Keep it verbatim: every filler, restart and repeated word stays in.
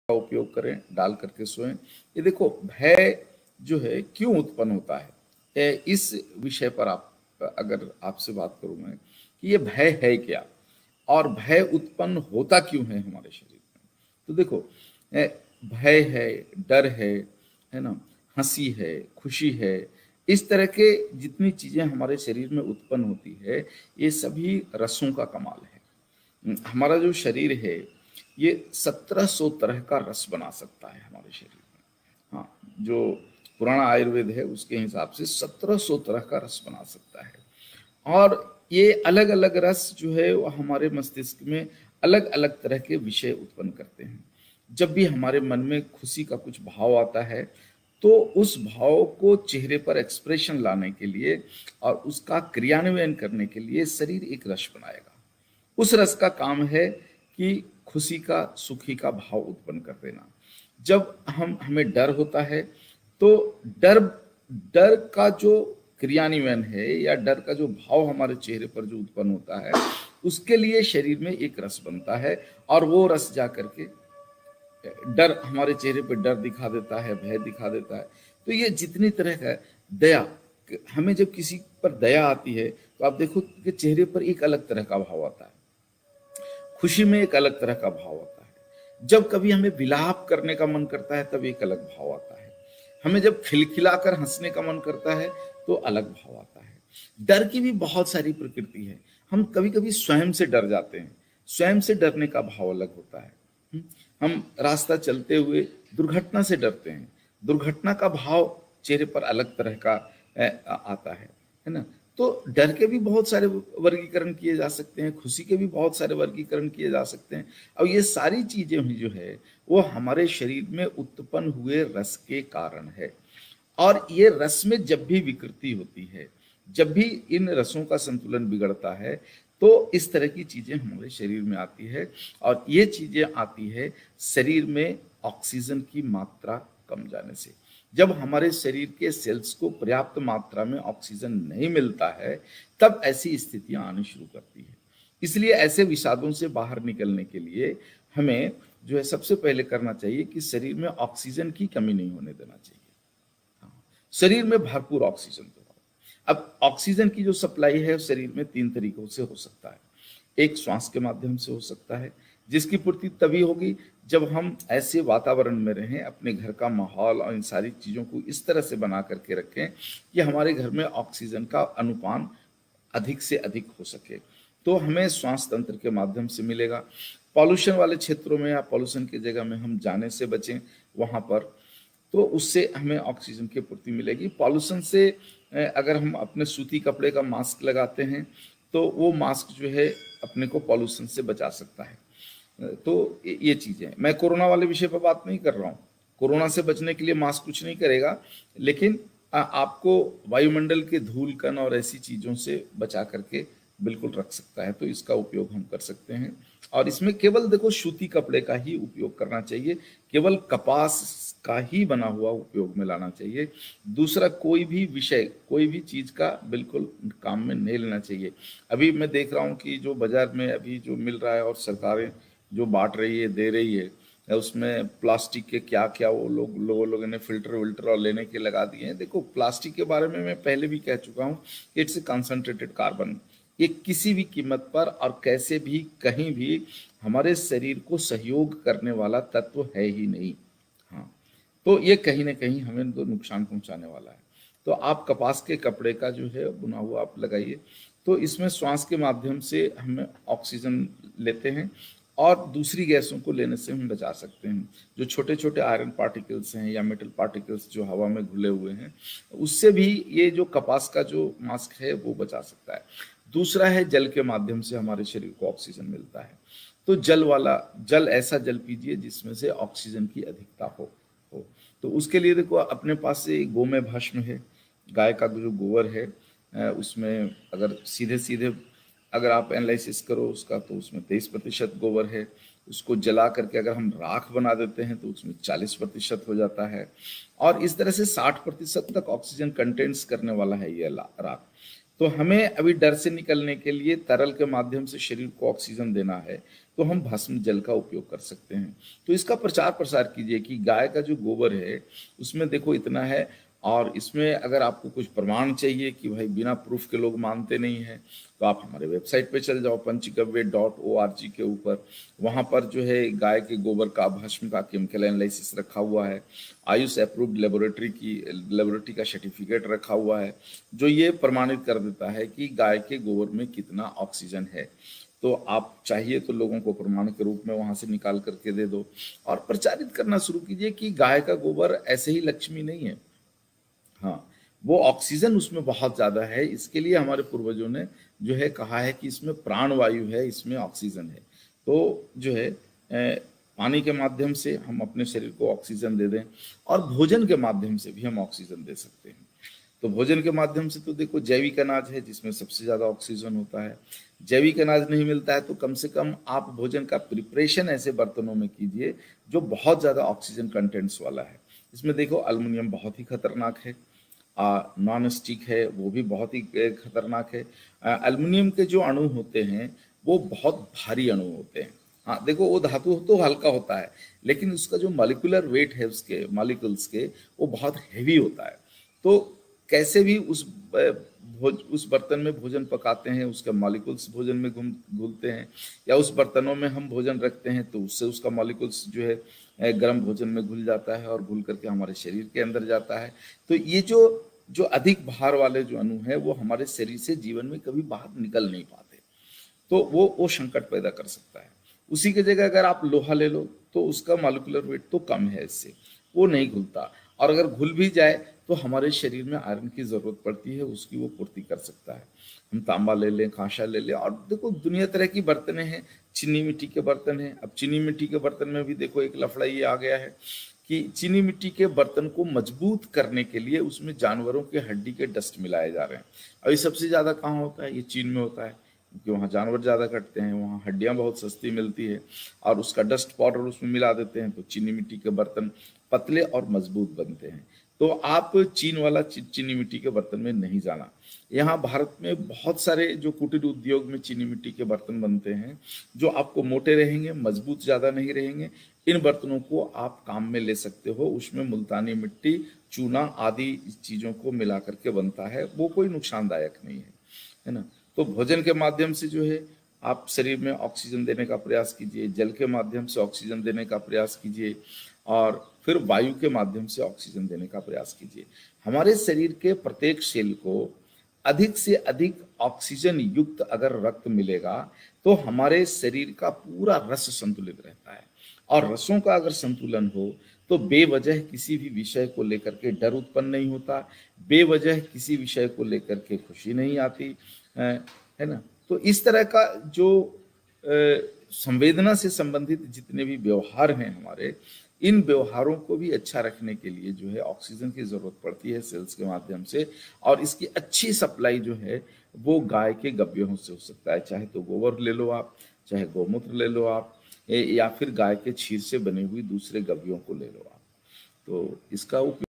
का उपयोग करें, डाल करके सोएं। ये देखो भय जो है क्यों उत्पन्न होता है, ए, इस विषय पर आप अगर आपसे बात करूं मैं कि ये भय है क्या और भय उत्पन्न होता क्यों है हमारे शरीर में। तो देखो ए, भय है, डर है है ना, हंसी है, खुशी है, इस तरह के जितनी चीजें हमारे शरीर में उत्पन्न होती है ये सभी रसों का कमाल है। हमारा जो शरीर है ये सत्रह सौ तरह का रस बना सकता है हमारे शरीर में। हाँ, जो पुराना आयुर्वेद है उसके हिसाब से सत्रह सौ तरह का रस बना सकता है। और ये अलग अलग रस जो है वो हमारे मस्तिष्क में अलग अलग तरह के विषय उत्पन्न करते हैं। जब भी हमारे मन में खुशी का कुछ भाव आता है तो उस भाव को चेहरे पर एक्सप्रेशन लाने के लिए और उसका क्रियान्वयन करने के लिए शरीर एक रस बनाएगा। उस रस का काम है कि खुशी का, सुखी का भाव उत्पन्न कर देना। जब हम हमें डर होता है तो डर डर का जो क्रियान्वयन है या डर का जो भाव हमारे चेहरे पर जो उत्पन्न होता है उसके लिए शरीर में एक रस बनता है और वो रस जा करके डर हमारे चेहरे पर डर दिखा देता है, भय दिखा देता है। तो ये जितनी तरह का दया, हमें जब किसी पर दया आती है तो आप देखो कि चेहरे पर एक अलग तरह का भाव आता है, खुशी में एक अलग तरह का भाव आता है, जब कभी हमें विलाप करने का मन करता है तब एक अलग भाव आता है, हमें जब खिलखिलाकर हंसने का मन करता है तो अलग भाव आता है। डर की भी बहुत सारी प्रकृति है। हम कभी कभी स्वयं से डर जाते हैं, स्वयं से डरने का भाव अलग होता है। हम रास्ता चलते हुए दुर्घटना से डरते हैं, दुर्घटना का भाव चेहरे पर अलग तरह का आता है है ना। तो डर के भी बहुत सारे वर्गीकरण किए जा सकते हैं, खुशी के भी बहुत सारे वर्गीकरण किए जा सकते हैं। और ये सारी चीजें भी जो है वो हमारे शरीर में उत्पन्न हुए रस के कारण है। और ये रस में जब भी विकृति होती है, जब भी इन रसों का संतुलन बिगड़ता है तो इस तरह की चीजें हमारे शरीर में आती है। और ये चीजें आती है शरीर में ऑक्सीजन की मात्रा कम जाने से। जब हमारे शरीर के सेल्स को पर्याप्त मात्रा में ऑक्सीजन नहीं मिलता है तब ऐसी स्थितियां आनी शुरू करती है। इसलिए ऐसे विषादों से बाहर निकलने के लिए हमें जो है सबसे पहले करना चाहिए कि शरीर में ऑक्सीजन की कमी नहीं होने देना चाहिए। हाँ, शरीर में भरपूर ऑक्सीजन दो। अब ऑक्सीजन की जो सप्लाई है शरीर में तीन तरीकों से हो सकता है। एक श्वास के माध्यम से हो सकता है, जिसकी पूर्ति तभी होगी जब हम ऐसे वातावरण में रहें, अपने घर का माहौल और इन सारी चीजों को इस तरह से बना करके रखें कि हमारे घर में ऑक्सीजन का अनुपान अधिक से अधिक हो सके, तो हमें श्वास तंत्र के माध्यम से मिलेगा। पॉल्यूशन वाले क्षेत्रों में या पॉल्यूशन की जगह में हम जाने से बचें वहां पर, तो उससे हमें ऑक्सीजन की पूर्ति मिलेगी। पॉल्यूशन से अगर हम अपने सूती कपड़े का मास्क लगाते हैं तो वो मास्क जो है अपने को पॉल्यूशन से बचा सकता है। तो ये चीजें, मैं कोरोना वाले विषय पर बात नहीं कर रहा हूँ, कोरोना से बचने के लिए मास्क कुछ नहीं करेगा, लेकिन आपको वायुमंडल के धूल कण और ऐसी चीजों से बचा करके बिल्कुल रख सकता है। तो इसका उपयोग हम कर सकते हैं। और इसमें केवल देखो सूती कपड़े का ही उपयोग करना चाहिए, केवल कपास का ही बना हुआ उपयोग में लाना चाहिए। दूसरा कोई भी विषय, कोई भी चीज का बिल्कुल काम में नहीं लेना चाहिए। अभी मैं देख रहा हूँ कि जो बाजार में अभी जो मिल रहा है और सरकारें जो बांट रही है, दे रही है, उसमें प्लास्टिक के क्या क्या वो लोग लोगों लोगों ने फिल्टर विल्टर और लेने के लगा दिए हैं। देखो प्लास्टिक के बारे में मैं पहले भी कह चुका हूँ, इट्स ए कंसंट्रेटेड कार्बन। ये किसी भी कीमत पर और कैसे भी कहीं भी हमारे शरीर को सहयोग करने वाला तत्व है ही नहीं। हाँ, तो ये कहीं ना कहीं हमें तो नुकसान पहुंचाने वाला है। तो आप कपास के कपड़े का जो है बुना हुआ आप लगाइए, तो इसमें श्वास के माध्यम से हमें ऑक्सीजन लेते हैं और दूसरी गैसों को लेने से हम बचा सकते हैं। जो छोटे छोटे आयरन पार्टिकल्स हैं या मेटल पार्टिकल्स जो हवा में घुले हुए हैं, उससे भी ये जो कपास का जो मास्क है वो बचा सकता है। दूसरा है जल के माध्यम से हमारे शरीर को ऑक्सीजन मिलता है। तो जल वाला जल ऐसा जल पीजिए जिसमें से ऑक्सीजन की अधिकता हो हो तो उसके लिए देखो अपने पास से गोमय भस्म है, गाय का जो गोबर है, उसमें अगर सीधे सीधे अगर आप एनालिसिस करो उसका तो उसमें तेईस प्रतिशत गोबर है। उसको जला करके अगर हम राख बना देते हैं तो उसमें चालीस प्रतिशत हो जाता है। और इस तरह से साठ प्रतिशत तक ऑक्सीजन कंटेंट्स करने वाला है ये राख। तो हमें अभी डर से निकलने के लिए तरल के माध्यम से शरीर को ऑक्सीजन देना है, तो हम भस्म जल का उपयोग कर सकते हैं। तो इसका प्रचार प्रसार कीजिए कि गाय का जो गोबर है उसमें देखो इतना है, और इसमें अगर आपको कुछ प्रमाण चाहिए कि भाई बिना प्रूफ के लोग मानते नहीं हैं, तो आप हमारे वेबसाइट पे चल जाओ पंचगव्य डॉट ओ आर जी के ऊपर। वहाँ पर जो है गाय के गोबर का भस्म का केमिकल एनालिसिस रखा हुआ है, आयुष अप्रूव्ड लेबोरेटरी की लेबोरेटरी का सर्टिफिकेट रखा हुआ है, जो ये प्रमाणित कर देता है कि गाय के गोबर में कितना ऑक्सीजन है। तो आप चाहिए तो लोगों को प्रमाण के रूप में वहां से निकाल करके दे दो, और प्रचारित करना शुरू कीजिए कि गाय का गोबर ऐसे ही लक्ष्मी नहीं है, हाँ, वो ऑक्सीजन उसमें बहुत ज्यादा है। इसके लिए हमारे पूर्वजों ने जो है कहा है कि इसमें प्राण वायु है, इसमें ऑक्सीजन है। तो जो है ए, पानी के माध्यम से हम अपने शरीर को ऑक्सीजन दे दें, और भोजन के माध्यम से भी हम ऑक्सीजन दे सकते हैं। तो भोजन के माध्यम से तो देखो जैविक अनाज है जिसमें सबसे ज्यादा ऑक्सीजन होता है। जैविक अनाज नहीं मिलता है तो कम से कम आप भोजन का प्रिपरेशन ऐसे बर्तनों में कीजिए जो बहुत ज्यादा ऑक्सीजन कंटेंट्स वाला है। इसमें देखो अल्युमिनियम बहुत ही खतरनाक है, नॉन स्टिक है वो भी बहुत ही खतरनाक है। अल्युमिनियम के जो अणु होते हैं वो बहुत भारी अणु होते हैं। हाँ देखो वो धातु तो हल्का होता है, लेकिन उसका जो मॉलिक्यूलर वेट है उसके मॉलिक्यूल्स के वो बहुत हैवी होता है। तो कैसे भी उस भोज उस बर्तन में भोजन पकाते हैं, उसके मॉलिक्यूल्स भोजन में घूम घुलते हैं, या उस बर्तनों में हम भोजन रखते हैं तो उससे उसका मॉलिक्यूल्स जो है गर्म भोजन में घुल जाता है और घुल करके हमारे शरीर के अंदर जाता है। तो ये जो जो अधिक भार वाले जो अणु है वो हमारे शरीर से जीवन में कभी बाहर निकल नहीं पाते, तो वो वो संकट पैदा कर सकता है। उसी की जगह अगर आप लोहा ले लो तो उसका मॉलिक्यूलर वेट तो कम है, इससे वो नहीं घुलता, और अगर घुल भी जाए तो हमारे शरीर में आयरन की जरूरत पड़ती है, उसकी वो पूर्ति कर सकता है। हम तांबा ले लें, कांसा ले लें, और देखो दुनिया तरह की बर्तनें हैं, चीनी मिट्टी के बर्तन हैं। अब चीनी मिट्टी के बर्तन में भी देखो एक लफड़ा ये आ गया है कि चीनी मिट्टी के बर्तन को मजबूत करने के लिए उसमें जानवरों के हड्डी के डस्ट मिलाए जा रहे हैं। और ये सबसे ज्यादा कहाँ होता है? ये चीन में होता है, क्योंकि वहाँ जानवर ज्यादा कटते हैं, वहाँ हड्डियां बहुत सस्ती मिलती है, और उसका डस्ट पाउडर उसमें मिला देते हैं, तो चीनी मिट्टी के बर्तन पतले और मजबूत बनते हैं। तो आप चीन वाला ची, चीनी मिट्टी के बर्तन में नहीं जाना। यहाँ भारत में बहुत सारे जो कुटीर उद्योग में चीनी मिट्टी के बर्तन बनते हैं जो आपको मोटे रहेंगे, मजबूत ज्यादा नहीं रहेंगे। इन बर्तनों को आप काम में ले सकते हो, उसमें मुल्तानी मिट्टी, चूना आदि चीजों को मिला करके बनता है, वो कोई नुकसानदायक नहीं है, है ना। तो भोजन के माध्यम से जो है आप शरीर में ऑक्सीजन देने का प्रयास कीजिए, जल के माध्यम से ऑक्सीजन देने का प्रयास कीजिए, और फिर वायु के माध्यम से ऑक्सीजन देने का प्रयास कीजिए। हमारे शरीर के प्रत्येक सेल को अधिक से अधिक ऑक्सीजन युक्त अगर रक्त मिलेगा तो हमारे शरीर का पूरा रस संतुलित रहता है, और रसों का अगर संतुलन हो तो बेवजह किसी भी विषय को लेकर के डर उत्पन्न नहीं होता, बेवजह किसी विषय को लेकर के खुशी नहीं आती, है ना। तो इस तरह का जो संवेदना से संबंधित जितने भी व्यवहार हैं हमारे, इन व्यवहारों को भी अच्छा रखने के लिए जो है ऑक्सीजन की जरूरत पड़ती है सेल्स के माध्यम से, और इसकी अच्छी सप्लाई जो है वो गाय के गव्यों से हो सकता है। चाहे तो गोबर ले लो आप, चाहे गौमूत्र ले लो आप, या फिर गाय के क्षीर से बनी हुई दूसरे गव्यों को ले लो आप। तो इसका उपयोग